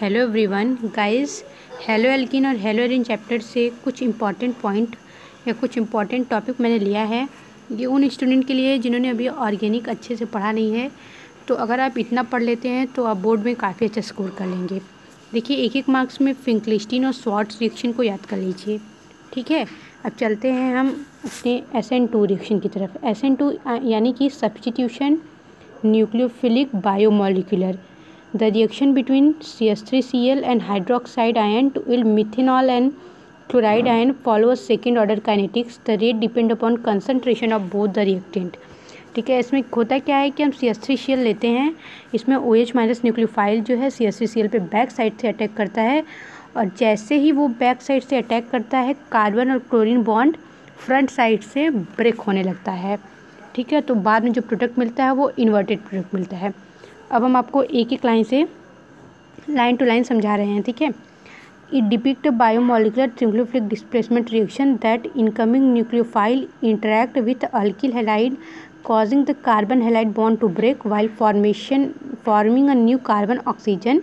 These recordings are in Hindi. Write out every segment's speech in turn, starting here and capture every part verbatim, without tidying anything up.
Hello everyone guys, haloalkane और हेलो एरिन चैप्टर से कुछ इम्पॉर्टेंट पॉइंट या कुछ इम्पॉर्टेंट टॉपिक मैंने लिया है। ये उन स्टूडेंट के लिए जिन्होंने अभी ऑर्गेनिक अच्छे से पढ़ा नहीं है। तो अगर आप इतना पढ़ लेते हैं तो आप बोर्ड में काफ़ी अच्छा स्कोर कर लेंगे। देखिए, एक एक मार्क्स में फिंकलिस्टीन और स्वार्ट्ज रिएक्शन को याद कर लीजिए। ठीक है, अब चलते हैं हम अपने एस एन टू रिएक्शन की तरफ। एस एन टू यानी कि substitution nucleophilic bimolecular. The reaction between C H three C l and hydroxide ion to yield methanol and chloride ion follows second order kinetics. The rate depend upon concentration of both the reactant. ठीक है, इसमें होता क्या है कि हम C H three C l लेते हैं, इसमें OH माइनस न्यूक्लियोफाइल जो है C H three C l पे बैक साइड से अटैक करता है, और जैसे ही वो बैक साइड से अटैक करता है कार्बन और क्लोरीन बॉन्ड फ्रंट साइड से ब्रेक होने लगता है। ठीक है, तो बाद में जो प्रोडक्ट मिलता है वो इन्वर्टेड प्रोडक्ट मिलता है। अब हम आपको एक एक लाइन से लाइन टू लाइन समझा रहे हैं। ठीक है, it depict bimolecular nucleophilic displacement reaction that incoming nucleophile interact with alkyl halide causing the carbon halide bond to break while formation forming a new carbon oxygen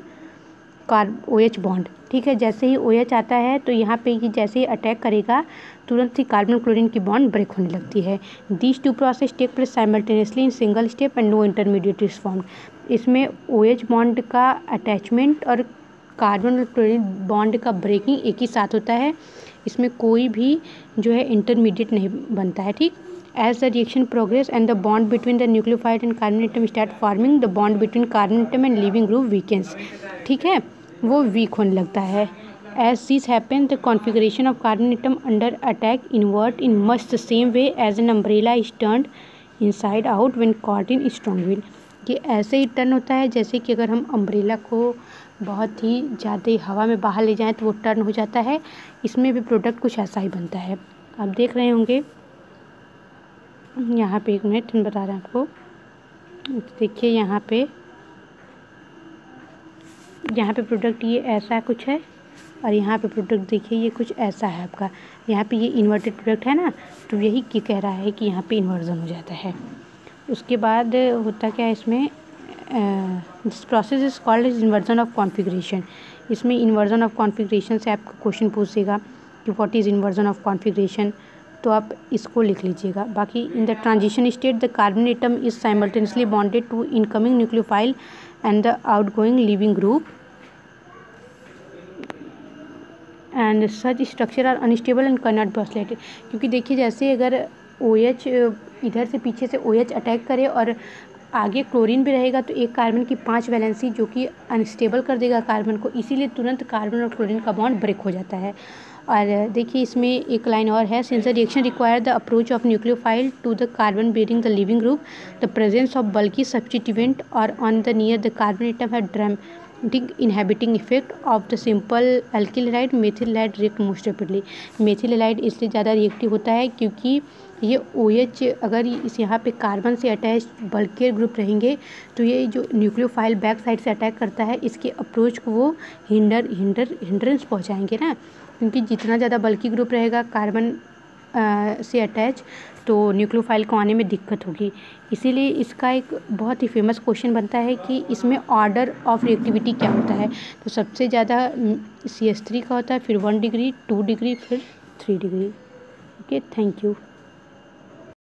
OH bond। ठीक है, जैसे ही OH आता है तो यहाँ पे ये जैसे ही अटैक करेगा तुरंत ही कार्बन क्लोरीन की बॉन्ड ब्रेक होने लगती है। This two process take place simultaneously in single step and no intermediate is formed. इसमें OH बॉन्ड का अटैचमेंट और कार्बन और क्लोरीन बॉन्ड का ब्रेकिंग एक ही साथ होता है। इसमें कोई भी जो है इंटरमीडिएट नहीं बनता है। ठीक, as the reaction progress and the bond between the nucleophile and carbon atom start forming, the bond between carbon atom and leaving group weakens। ठीक है, वो वीक होने लगता है। as this happens, the configuration of carbon atom under attack invert in much the same way as an umbrella is turned inside out when caught in strong wind। ये ऐसे ही टर्न होता है जैसे कि अगर हम अम्ब्रेला को बहुत ही ज़्यादा हवा में बाहर ले जाएं तो वो टर्न हो जाता है। इसमें भी प्रोडक्ट कुछ ऐसा ही बनता है। आप देख रहे होंगे यहाँ पे, एक मिनट हम बता रहे हैं आपको। देखिए यहाँ पे यहाँ पे प्रोडक्ट ये ऐसा कुछ है, और यहाँ पे प्रोडक्ट देखिए ये कुछ ऐसा है आपका। यहाँ पे ये इन्वर्टेड प्रोडक्ट है ना, तो यही क्या कह रहा है कि यहाँ पे इन्वर्जन हो जाता है। उसके बाद होता क्या है इसमें, this process is called is inversion of configuration. इसमें इन्वर्जन ऑफ कॉन्फ़िगरेशन से आपका क्वेश्चन पूछेगा कि what is inversion of configuration, तो आप इसको लिख लीजिएगा। बाकी in the transition state the carbon atom is simultaneously bonded to incoming nucleophile and the outgoing leaving group and such structure are unstable and can not be isolated. क्योंकि देखिए, जैसे अगर OH इधर से पीछे से OH अटैक करे और आगे क्लोरीन भी रहेगा तो एक कार्बन की पांच वैलेंसी जो कि अनस्टेबल कर देगा कार्बन को, इसीलिए तुरंत कार्बन और क्लोरीन का बॉन्ड ब्रेक हो जाता है। और देखिए इसमें एक लाइन और है, since the reaction require the approach of nucleophile to the carbon bearing the leaving group, the presence of bulky substituent और on the near the carbon atom है dramatic inhibiting effect of the simple alkyl halide methyl halide react most rapidly. Methyl halide इसलिए ज़्यादा रिएक्टिव होता है क्योंकि ये OH अगर इस यहाँ पे कार्बन से अटैच बल्कियर ग्रुप रहेंगे तो ये जो न्यूक्लियोफाइल बैक साइड से अटैक करता है इसके अप्रोच को वो हिंडर हिंडर हिंड्रेंस पहुँचाएंगे ना, क्योंकि जितना ज़्यादा बल्की ग्रुप रहेगा कार्बन से अटैच तो न्यूक्लियोफाइल को आने में दिक्कत होगी। इसीलिए इसका एक बहुत ही फेमस क्वेश्चन बनता है कि इसमें ऑर्डर ऑफ रिएक्टिविटी क्या होता है। तो सबसे ज़्यादा C H थ्री का होता है, फिर वन डिग्री, टू डिग्री, फिर three degree. Okay, thank you.